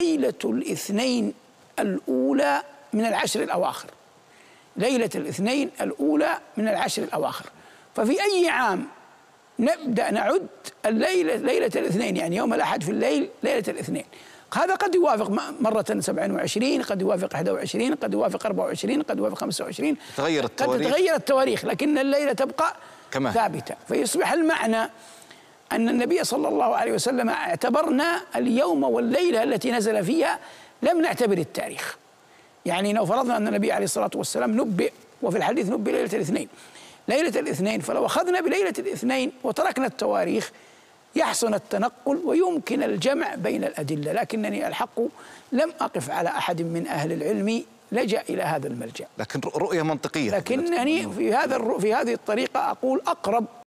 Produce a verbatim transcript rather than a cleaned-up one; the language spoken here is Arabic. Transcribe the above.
ليلة الاثنين الأولى من العشر الأواخر، ليلة الاثنين الأولى من العشر الأواخر. ففي أي عام نبدأ نعد الليلة ليلة الاثنين، يعني يوم الأحد في الليل ليلة الاثنين. هذا قد يوافق مرة سبعة وعشرين، قد يوافق أحد وعشرين، قد يوافق أربعة وعشرين، قد يوافق خمسة وعشرين، تغير التواريخ، قد تتغير التواريخ، لكن الليلة تبقى كما ثابتة. فيصبح المعنى أن النبي صلى الله عليه وسلم اعتبرنا اليوم والليلة التي نزل فيها، لم نعتبر التاريخ. يعني لو فرضنا أن النبي عليه الصلاة والسلام نبئ، وفي الحديث نبئ ليلة الاثنين، ليلة الاثنين، فلو أخذنا بليلة الاثنين وتركنا التواريخ يحسن التنقل ويمكن الجمع بين الأدلة. لكنني الحق لم أقف على أحد من أهل العلم لجأ إلى هذا الملجأ، لكن رؤية منطقية. لكنني في هذا في هذه الطريقة أقول أقرب